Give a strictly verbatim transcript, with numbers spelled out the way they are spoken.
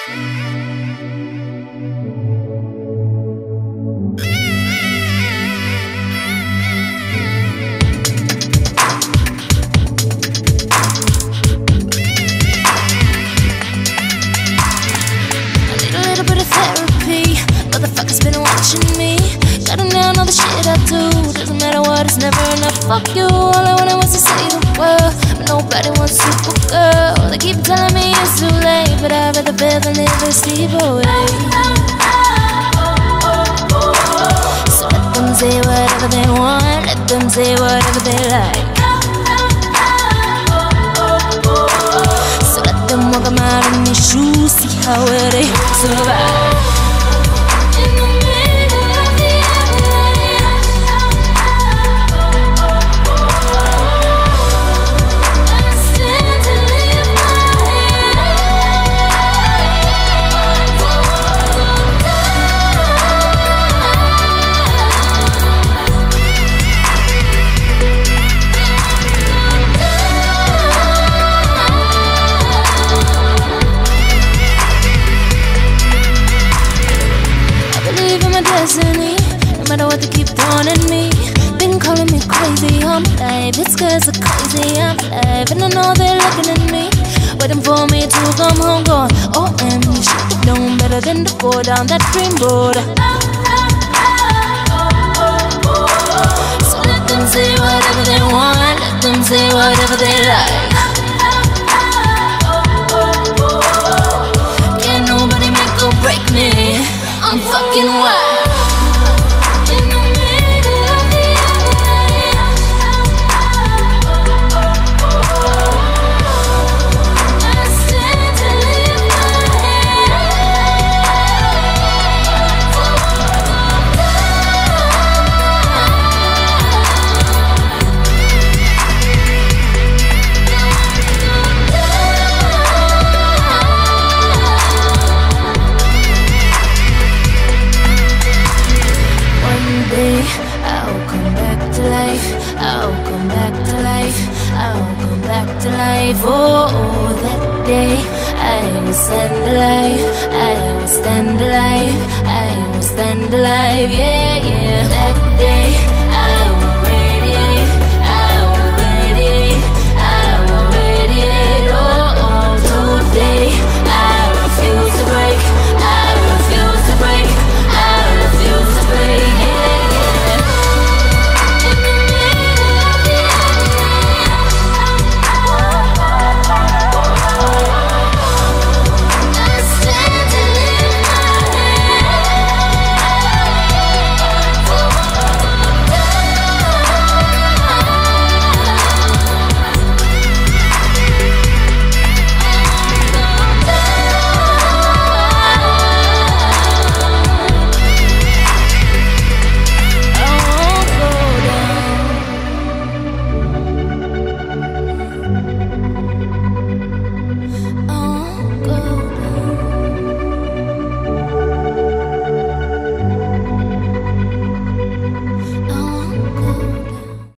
Motherfuckers been watching me. Gotta know all the shit I do. Doesn't matter what, it's never enough. Fuck you, all I wanted was to say the word. But nobody wants Supergirl. They keep telling me it's too late, but I'd rather live and live a steeple way. So let them say whatever they want, let them say whatever they like. So let them walk them out in their shoes, see how well they survive. Destiny, no matter what they keep throwing at me. Been calling me crazy, I'm alive. It's cause I'm crazy, I'm alive. And I know they're looking at me, waiting for me to come home, going, oh, and you should've known better than to go down that dream road. So let them say whatever they want, let them say whatever they like. Can't nobody make or break me, I'm fucking wild. I'll come back to life, I'll come back to life, I'll come back to life. Oh, oh, that day I will stand alive, I will stand alive, I will stand alive. Yeah, yeah, that day